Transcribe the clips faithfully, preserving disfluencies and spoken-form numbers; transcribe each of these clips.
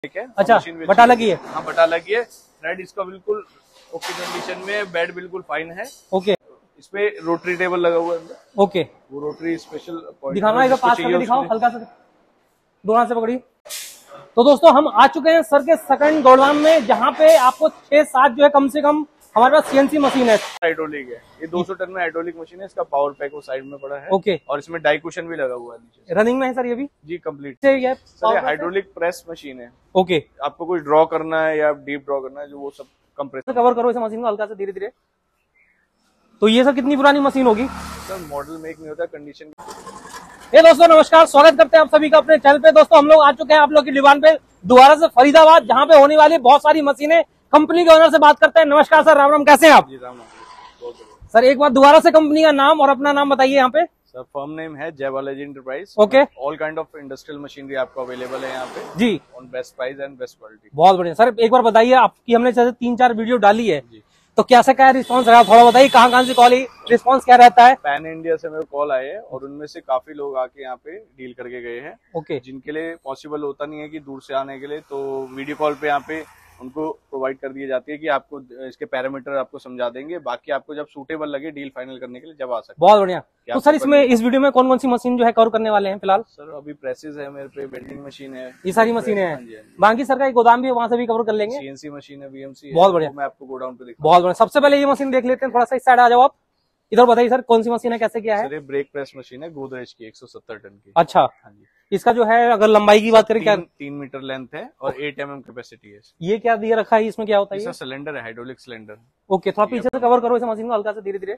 अच्छा, बटा लगी है। हाँ, बटा लगी है। थ्रेड इसका बिल्कुल ओके कंडीशन में, बेड बिल्कुल फाइन है। ओके, इसमें रोटरी टेबल लगा हुआ है। ओके, वो रोटरी स्पेशल दिखाना एक पास करके दिखाओ, हल्का सा दोनों से पकड़िए। तो दोस्तों हम आ चुके हैं सर के सेकंड गोडाउन में, जहाँ पे आपको छह सात जो है कम से कम हमारे पास सीएनसी मशीन है। हाइड्रोलिक है ये, दो सौ टन में हाइड्रोलिक मशीन है। इसका पावर पैक वो साइड में पड़ा है। ओके, और इसमें डाई कुशन भी लगा हुआ है नीचे। रनिंग में है सर ये भी? जी कंप्लीट सर ये हाइड्रोलिक प्रेस मशीन है। ओके, आपको कुछ ड्रॉ करना है या डीप ड्रॉ करना है, जो वो सब कंप्रेसर। कवर करो इस मशीन को हल्का से धीरे धीरे। तो ये सर कितनी पुरानी मशीन होगी सर? मॉडल मेक नहीं होता, कंडीशन। ये दोस्तों नमस्कार, स्वागत करते हैं आप सभी का अपने चैनल पे। दोस्तों हम लोग आ चुके हैं आप लोग की दुकान पे दोबारा से फरीदाबाद, जहाँ पे होने वाली बहुत सारी मशीनें। कंपनी के ओनर से बात करते हैं। नमस्कार सर, राम राम, कैसे हैं आप? जी राम राम। सर एक बार दोबारा से कंपनी का नाम और अपना नाम बताइए यहाँ पे। सर फर्म नेम है Jai Balaji enterprise. Okay, all kind of industrial machinery आपको अवेलेबल है यहाँ पे जी, on best price and best quality. बहुत बढ़िया सर, एक बार बताइए, आपकी हमने जैसे तीन चार वीडियो डाली है, तो कैसा क्या रिस्पांस रहा, थोड़ा बताइए। कहाँ कहाँ से कॉल, रिस्पांस क्या रहता है? पैन इंडिया से मेरे कॉल आए हैं और उनमें से काफी लोग आके यहाँ पे डील करके गए हैं। ओके, जिनके लिए पॉसिबल होता नहीं है कि दूर से आने के लिए, तो वीडियो कॉल पे यहाँ पे उनको प्रोवाइड कर दी जाती है कि आपको इसके पैरामीटर आपको समझा देंगे। बाकी आपको जब सूटेबल लगे डील फाइनल करने के लिए जब आ सकते। बहुत बढ़िया। तो सर इसमें इस वीडियो में कौन कौन सी मशीन जो है कवर करने वाले हैं फिलहाल? सर अभी प्रेसेस है मेरे पे, बेल्डिंग मशीन है, ये सारी मशीनें हैं। बाकी सर का एक गोदाम भी है, वहाँ से भी कवर कर लेंगे। सीएनसी मशीन है, बीएमसी। बहुत बढ़िया, मैं आपको गोडाउन पे दिखाऊंगा। बहुत बढ़िया। सबसे पहले ये मशीन देख लेते हैं, थोड़ा सा इस साइड आ जाओ आप। इधर बताइए सर कौन सी मशीन है, कैसे क्या है? सर ये ब्रेक प्रेस मशीन है गोदरेज की, एक सौ सत्तर टन की। अच्छा, हाँ जी। इसका जो है अगर लंबाई की बात करें, क्या तीन मीटर लेंथ है और एट एम एम कैपेसिटी है। ये क्या दिया रखा है, इसमें क्या होता है? सिलेंडर है, हाइड्रोलिक सिलेंडर। ओके, थोड़ा पीछे से कवर करो इस मशीन को हल्का से धीरे धीरे।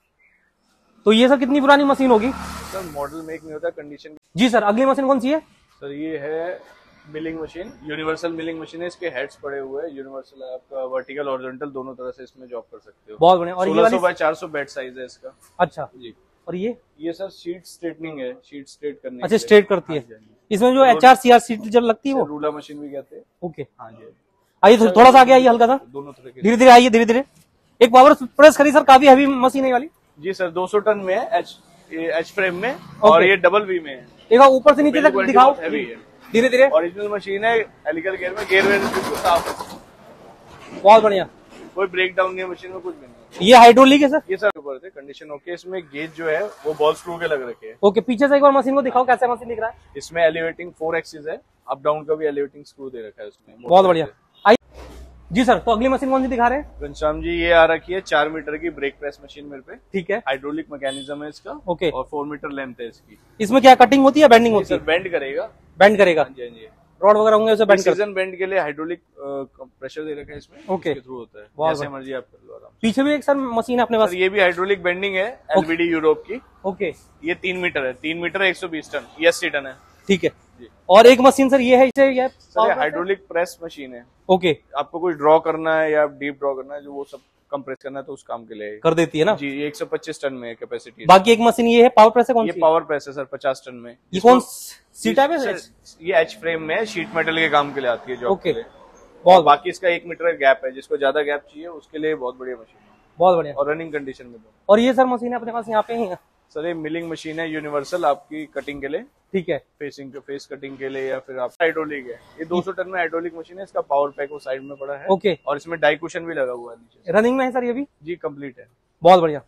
तो ये सर कितनी पुरानी मशीन होगी? सर मॉडल मेक नहीं होता, कंडीशन। जी सर, अगली मशीन कौन सी है? सर ये है milling machine, universal milling machine है। इसके हेड्स पड़े हुए हैं, यूनिवर्सल है, आपका वर्टिकल हॉरिजॉन्टल दोनों तरह से इसमें जॉब कर सकते हो। बहुत बढ़िया। और ये वाली बाय चार सौ बेड साइज है इसका। अच्छा जी। और ये ये सर शीट स्ट्रेटनिंग है, शीट स्ट्रेट करने। अच्छा, स्ट्रेट करती है। इसमें जो H R C R sheet जब लगती है वो रूलर मशीन भी कहते हैं। ओके, हाँ जी। आइए थोड़ा सा आगे आइए, हल्का सा दोनों तरह के धीरे धीरे आइए, धीरे धीरे। एक पावर प्रेस करी सर, काफी हैवी मशीन है वाली। जी सर, दो सौ टन में है, एच एच फ्रेम में, और ये डबल वी में है। एक ऊपर से नीचे तक दिखाओ, हैवी है, धीरे धीरे। ओरिजिनल मशीन है, हेलिकल गियर में, गियर वेयर बिल्कुल साफ है। बहुत बढ़िया, कोई ब्रेक डाउन नहीं है मशीन में, कुछ भी नहीं। ये हाइड्रोलिक है सर? ये सर ऊपर से कंडीशन ओके। इसमें गेज जो है वो बॉल स्क्रू के लग रखे हैं। ओके, पीछे से एक बार मशीन को दिखाओ, कैसा मशीन दिख रहा है? इसमें एलिवेटिंग फोर एक्सिस है, अप डाउन का भी एलिवेटिंग स्क्रू दे रखा है उसमें। बहुत बढ़िया। जी सर, तो अगली मशीन कौन सी दिखा रहे हैं? घनश्याम जी ये आ रखी है चार मीटर की ब्रेक प्रेस मशीन मेरे पे। ठीक है, हाइड्रोलिक मैकेनिज्म है इसका। ओके, और फोर मीटर लेंथ है इसकी। इसमें क्या कटिंग होती है, बेंडिंग होती है? बेंड करेगा, बेंड करेगा। हाँ जी, हाँ जी। रॉड वगैरह होंगे उसे बेंड कर। सीजन बेंड के लिए हाइड्रोलिक प्रेशर दे रखा है इसमें। ओके, थ्रू होता है, जैसे मर्जी आप कर लो आराम। पीछे भी एक सर मशीन है अपने पास? ये भी हाइड्रोलिक बेंडिंग है, एलवीडी यूरोप की। ओके, ये तीन मीटर है, तीन मीटर एक सौ बीस टन, ये अस्सी टन है। ठीक है। और एक मशीन सर ये है, इसे ये हाइड्रोलिक प्रेस मशीन है। ओके, आपको कुछ ड्रॉ करना है या डीप ड्रॉ करना है, जो वो सब कंप्रेस करना है, तो उस काम के लिए कर देती है ना जी। एक सौ पच्चीस टन में कैपेसिटी। बाकी एक मशीन ये है पावर प्रेस है, कौन ये सी? पावर प्रेस है सर, पचास टन में। ये कौन सी टाइप है? ये एच फ्रेम में शीट मेटल के काम के लिए आती है जो। ओके, बहुत। बाकी इसका एक मीटर गैप है, जिसको ज्यादा गैप चाहिए उसके लिए बहुत बढ़िया मशीन है। बहुत बढ़िया। और रनिंग कंडीशन में। और ये सर मशीन अपने पास यहाँ पे ही है? सर ये मिलिंग मशीन है, यूनिवर्सल, आपकी कटिंग के लिए। ठीक है, फेसिंग फेस कटिंग के लिए, या फिर आप हाइड्रोलिक है। ये दो सौ टन में हाइड्रोलिक मशीन है। इसका पावर पैक वो साइड में पड़ा है। ओके, और इसमें डाई कुशन भी लगा हुआ है नीचे। रनिंग में है सर ये भी? जी कंप्लीट है। बहुत बढ़िया।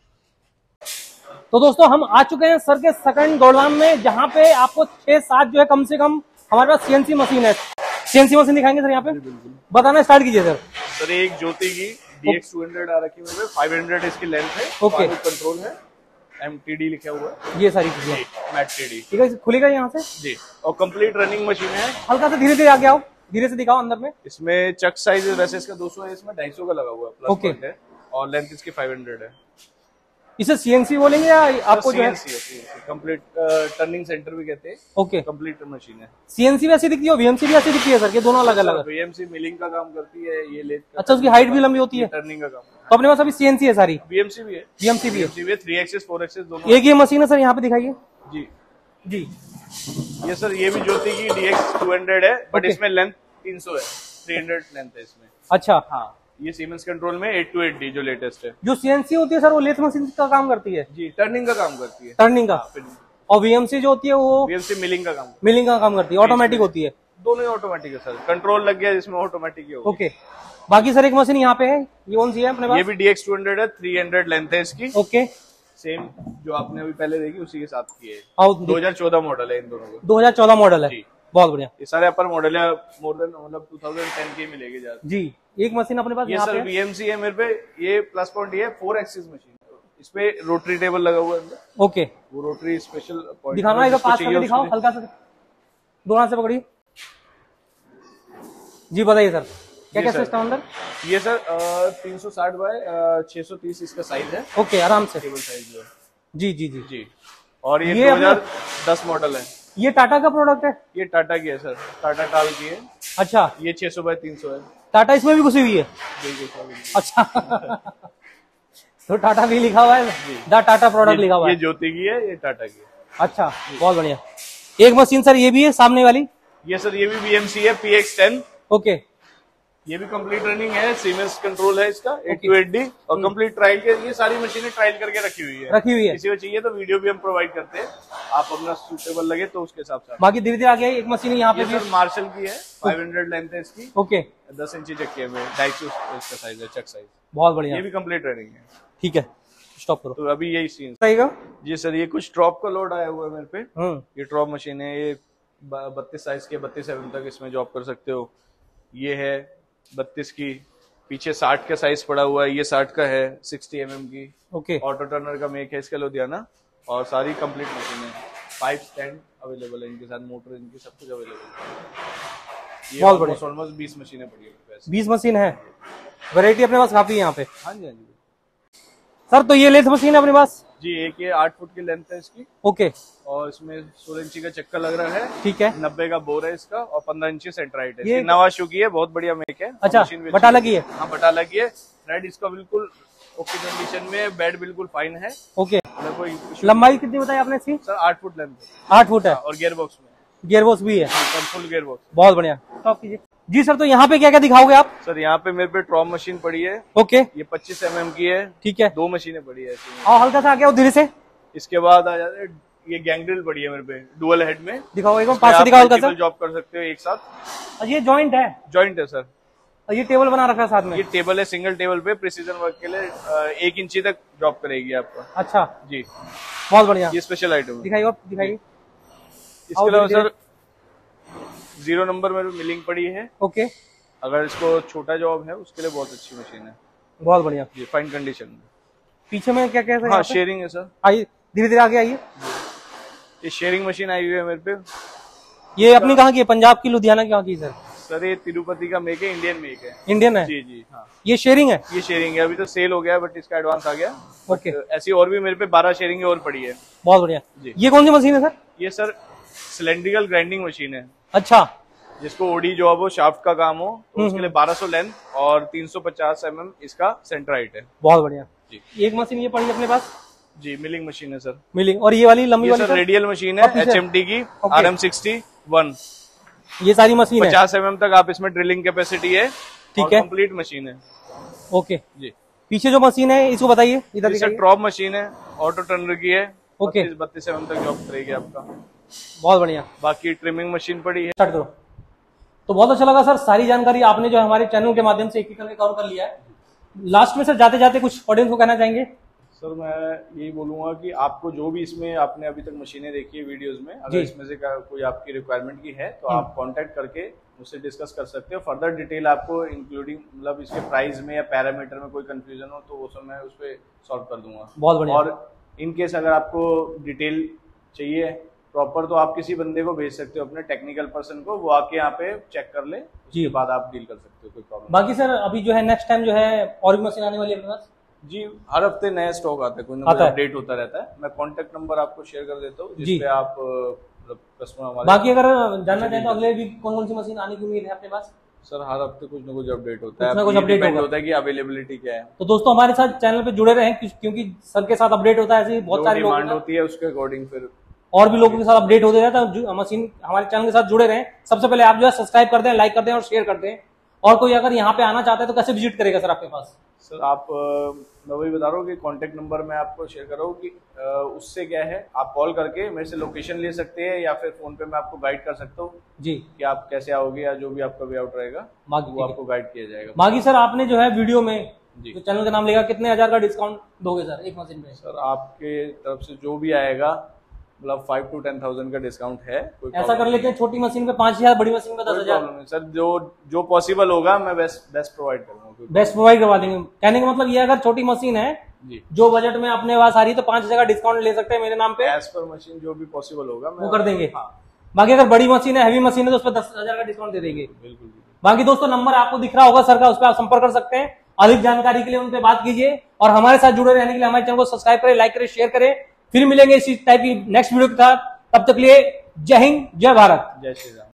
तो दोस्तों हम आ चुके हैं सर के सेकंड गोडाउन में, जहाँ पे आपको छह सात जो है कम से कम हमारे पास सीएनसी मशीन है। सीएनसी मशीन दिखाएंगे सर यहाँ पे, बताना स्टार्ट कीजिए सर। सर एक ज्योति की डी एक्स टू हंड्रेड आ रखी है, फाइव हंड्रेड इसकी लेंथ है। ओके, कंट्रोल है, एमटीडी लिखा हुआ है, ये सारी चीजें। Mat TD. ठीक है, खुलेगा यहाँ से जी। और कंप्लीट रनिंग मशीन है। हल्का से धीरे धीरे आगे आओ, धीरे से दिखाओ अंदर में। इसमें चक साइज वैसे इसका दो सौ है, इसमें ढाई सौ का लगा हुआ है, प्लस ओके। है। और लेंथ इसकी फाइव हंड्रेड है। इसे सीएनसी बोलेंगे या आपको जो है कंप्लीट टर्निंग सेंटर भी कहते हैं। ओके, कंप्लीट मशीन है। सीएनसी भी ऐसी दिखती है, वीएमसी भी ऐसी दिखती है सर? ये दोनों अलग अलग है। वीएमसी मिलिंग का काम करती है, ये लेथ। अच्छा, उसकी हाइट भी लंबी होती है? टर्निंग का काम। तो अपने पास अभी सीएनसी है सारी? वीएमसी भी है, वीएमसी भी है, थ्री एक्सिस फोर एक्सिस दोनों। एक ये मशीन है सर, यहाँ पे दिखाइए। जी जी, ये सर ये भी ज्योति की डी एक्स टू हंड्रेड है, बट इसमें लेंथ तीन सौ है, थ्री हंड्रेड लेंथ है इसमें। अच्छा, हाँ। ये सीमेंस कंट्रोल में एट टू एट डी जो लेटेस्ट है। जो सीएनसी होती है सर वो लेथ मशीन का काम करती है? जी, टर्निंग का काम करती है। टर्निंग का। और वीएमसी जो होती है वो वीएमसी मिलिंग का काम मिलिंग का काम करती है, ऑटोमेटिक होती है। दोनों ही ऑटोमेटिक है सर, कंट्रोल लग गया जिसमें ऑटोमेटिक ही होगा। ओके, बाकी सर एक मशीन यहाँ पे है, ये कौन सी है अपने पास? ये भी डी एक्स टू हंड्रेड है, थ्री हंड्रेड लेंथ है इसकी। ओके, सेम जो आपने अभी पहले देखी उसी के साथ की है। और दो हज़ार चौदह मॉडल है इन दोनों का। दो हज़ार चौदह मॉडल है जी। बहुत बढ़िया। ये सारे अपर मॉडल है, मोर देन मतलब टू थाउजेंड टेन के मिलेगी ज्यादा। जी, एक मशीन अपने पास ये यहाँ सर पे है। वीएमसी है मेरे पे, ये प्लस पॉइंट ये फोर एक्सिस मशीन, इस पे रोटरी टेबल लगा हुआ है अंदर। ओके, वो रोटरी स्पेशल पॉइंट दिखाना, एक बार पास करके दिखाओ हल्का सा, दो हाथ से पकड़िए जी। बताइए सर क्या क्या सिस्टम अंदर? ये सर तीन सौ साठ बाय छह सौ तीस इसका साइज है। ओके, आराम से टेबल साइज जो है। जी जी जी जी। और ये, ये दो हज़ार दस मॉडल है। ये टाटा का प्रोडक्ट है? ये टाटा की है सर, टाटा टाल की है। अच्छा, ये छह सौ बाय तीन सौ है। टाटा इसमें भी घुसी हुई है? बिल्कुल सर, बिल्कुल। अच्छा तो टाटा भी लिखा हुआ है, द टाटा प्रोडक्ट लिखा हुआ है। ये ज्योति की है, ये टाटा की है। अच्छा, बहुत बढ़िया। एक मशीन सर ये भी है सामने वाली? ये सर ये भी बीएमसी है, पी एक्स टेन। ओके, ये भी कंप्लीट रनिंग है, सीमेंस कंट्रोल है इसका, एट टू एट डी, और कंप्लीट ट्रायल के, ये सारी मशीनें ट्रायल करके रखी हुई है। रखी हुई है। किसी को चाहिए तो वीडियो भी हम प्रोवाइड करते हैं, आप अपना सूटेबल लगे तो उसके हिसाब से। बाकी धीरे धीरे आगे एक मशीन यहाँ पे ये भी सर मार्शल की है, फाइव हंड्रेड लेंथ है इसकी। ओके, दस इंची चक्के में, ढाई सौ इसका साइज है, चक साइज। बहुत बढ़िया। ये भी कंप्लीट रनिंग है। ठीक है, स्टॉप करो। तो अभी यही सीन रहेगा जी सर। ये कुछ ड्रॉप का लोड आया हुआ है मेरे पे। हम्म, ये ड्रॉप मशीन है, ये बत्तीस साइज के, बत्तीस एम तक इसमें जॉब कर सकते हो। ये है बत्तीस की, पीछे साठ का साइज पड़ा हुआ है, ये साठ का है, साठ एम एम की। ओके, ऑटो टर्नर का मेक है इसका, लुधियाना। और सारी कंप्लीट मशीन है, पाइप स्टैंड अवेलेबल है इनके साथ, मोटर इनकी सब कुछ अवेलेबल है। ये बहुत बढ़िया। ऑलमोस्ट बीस मशीनें पड़ी है। बीस मशीन है, वैरायटी अपने पास काफी है यहाँ पे। हाँ जी, हाँ जी सर तो ये लेथ मशीन है अपने पास? जी। एक ये आठ फुट की लेंथ है इसकी। ओके, और इसमें सोलह इंची का चक्कर लग रहा है। ठीक है। नब्बे का बोर है इसका, और पंद्रह इंची सेंट्राइट है। ये ये नवा शू की है, बहुत बढ़िया मेक है। अच्छा, बटा लगी है? हाँ, बटा लगी है। रेड इसका बिल्कुल ओके कंडीशन में, बेड बिल्कुल फाइन है। ओके, कोई लंबाई कितनी बताई आपने इसकी? सर आठ फुट लेंथ है। आठ फुट है, और गियर बॉक्स में, गियर बॉक्स भी है, फुल गियर बॉक्स। बहुत बढ़िया। स्टॉप कीजिए जी। सर तो यहाँ पे क्या क्या दिखाओगे आप? सर यहाँ पे मेरे पे ट्रॉम मशीन पड़ी है। ओके, ये पच्चीस एम एम की है। ठीक है, दो मशीनें पड़ी है ऐसी। और हल्का सा आगे धीरे से। इसके बाद आ जाते, ये गैंगड्रिल पड़ी है मेरे पे, डुअल हेड में। दिखाओ एक बार, पास से दिखाओ हल्का सा। जॉब कर सकते हो एक साथ। ये जॉइंट है? जॉइंट है सर। और ये टेबल बना रखा है साथ में? ये टेबल है, सिंगल टेबल पे प्रिसीजन वर्क के लिए एक इंची तक ड्रॉप करेगी आपका। अच्छा जी, बहुत बढ़िया। ये स्पेशल आइटम है। दिखाइए आप, दिखाइए। इसके अलावा सर जीरो नंबर में मिलिंग पड़ी है। ओके, अगर इसको छोटा जॉब है उसके लिए बहुत अच्छी मशीन है। बहुत बढ़िया। जी, फाइन कंडीशन में। पीछे में क्या क्या है? हाँ, शेयरिंग है सर। आइए धीरे धीरे आगे आइए। ये शेयरिंग मशीन आई हुई है मेरे पे। ये अपनी कहाँ की है? पंजाब की, लुधियाना की कहाँ की सर? सर ये तिरुपति का मेक है, इंडियन मेक है। इंडियन है? जी जी हाँ। ये शेयरिंग है? ये शेयरिंग है, अभी तो सेल हो गया बट इसका एडवांस आ गया। ओके, ऐसी और भी मेरे पे बारह शेयरिंग और पड़ी है। बहुत बढ़िया। जी। ये कौन सी मशीन है सर? ये सर सिलेंड्रिकल ग्राइंडिंग मशीन है। अच्छा, जिसको ओडी जॉब हो, शाफ्ट का काम हो, तो उसके लिए बारह सौ लेंथ और तीन सौ पचास एम एम इसका सेंटर हाइट है। बहुत बढ़िया जी। एक मशीन ये पड़ी है अपने पास? जी, मिलिंग मशीन है सर। मिलिंग। और ये वाली लंबी ये वाली सर रेडियल मशीन है, एच एम टी की, आर एम सिक्सटी वन। ये सारी मशीन है? पचास एम एम तक आप इसमें ड्रिलिंग कैपेसिटी है। ठीक है, कंप्लीट मशीन है। ओके जी। पीछे जो मशीन है इसको बताइए, इधर ये सर दिखाइए। ट्रॉप मशीन है, ऑटो टर्नर की है। ओके, बत्तीस एम एम तक जॉब करेगी आपका। बहुत बढ़िया। बाकी ट्रिमिंग मशीन पड़ी है। स्टार्ट करो। तो बहुत अच्छा लगा सर, सारी जानकारी आपने जो हमारे चैनल के माध्यम से एक एक करके कवर कर लिया है। लास्ट में सर जाते जाते कुछ ऑडियंस को कहना चाहेंगे? सर मैं यही बोलूंगा कि आपको जो भी इसमें आपने अभी तक मशीनें देखी है वीडियोस में, अगर इसमें से कोई आपकी रिक्वायरमेंट की है तो आप कांटेक्ट करके मुझसे डिस्कस कर सकते हो। फर्दर डिटेल आपको इंक्लूडिंग मतलब इसके प्राइस में या पैरामीटर में कोई कंफ्यूजन हो तो वो सब मैं उस पर सॉल्व कर दूंगा। बहुत बढ़िया। और इन केस अगर आपको डिटेल चाहिए प्रॉपर तो आप किसी बंदे को भेज सकते हो, अपने टेक्निकल पर्सन को, वो आके यहाँ पे चेक कर ले, उसके बाद आप डील कर सकते हो, कोई प्रॉब्लम। बाकी सर अभी जो है नेक्स्ट टाइम जो है और भी मशीन आने वाली है अपने पास? जी, हर हफ्ते नया स्टॉक आता है, कोई ना कोई अपडेट होता रहता है। मैं कांटेक्ट नंबर आपको शेयर कर देता हूँ जिसपे आप कस्टमर हमारे। बाकी अगर जानना चाहें तो अगले वीक कौन कौन सी मशीन आने की उम्मीद है अपने पास? सर हर हफ्ते कुछ ना कुछ अपडेट होता है, कुछ अपडेट होता है कि अवेलेबिलिटी क्या है। तो दोस्तों हमारे साथ चैनल पे जुड़े रहें क्योंकि सर के साथ अपडेट होता है, ऐसे बहुत सारे डिमांड होती है उसके अकॉर्डिंग फिर और भी लोगों के साथ अपडेट होते रहता है। तो मशीन हमारे चैनल के साथ जुड़े रहें। सबसे पहले आप जो है सब्सक्राइब कर दें, लाइक कर दें और शेयर कर दें। और कोई अगर यहाँ पे आना चाहता है तो कैसे विजिट करेगा सर आपके पास? सर आप मैं वही बता रहा हूँ कि कांटेक्ट नंबर मैं आपको शेयर कर रहा हूँ कि उससे क्या है, आप कॉल करके मेरे से लोकेशन ले सकते हैं या फिर फोन पे मैं आपको गाइड कर सकता हूँ जी कि आप कैसे आओगे या जो भी आपका वे आउट रहेगा वो आपको गाइड किया जाएगा। बाकी सर आपने जो है वीडियो में जी तो चैनल का नाम लेगा, कितने हजार का डिस्काउंट दोगे सर एक मशीन पे? सर आपके तरफ से जो भी आएगा मतलब फाइव टू टेन थाउजेंड का डिस्काउंट है। कोई ऐसा कर लेते हैं, छोटी मशीन पे पांच हजार, बड़ी मशीन पे दस हजार। सर जो जो पॉसिबल होगा मैं बेस्ट बेस्ट प्रोवाइड करूंगा, बेस्ट प्रोवाइड करवा देंगे। कहने का मतलब ये अगर छोटी मशीन है जी जो बजट में अपने पास आ रही है तो पांच हजार का डिस्काउंट ले सकते हैं मेरे नाम पे। एज पर मशीन जो भी पॉसिबल होगा वो कर देंगे। हाँ। बाकी अगर बड़ी मशीन है, हैवी मशीन है तो उस पर दस हजार का डिस्काउंट दे देंगे। बिल्कुल। बाकी दोस्तों नंबर आपको दिख रहा होगा सर का, उस पर आप संपर्क कर सकते हैं। अधिक जानकारी के लिए उनसे बात कीजिए और हमारे साथ जुड़े रहने के लिए हमारे चैनल को सब्सक्राइब करें, लाइक करें, शेयर करें। फिर मिलेंगे इसी टाइप की नेक्स्ट वीडियो के साथ, तब तक के लिए जय हिंद, जय भारत, जय श्री राम।